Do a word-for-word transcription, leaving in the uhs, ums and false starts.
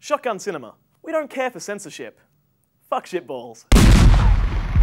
Shotgun Cinema. We don't care for censorship. Fuck shitballs.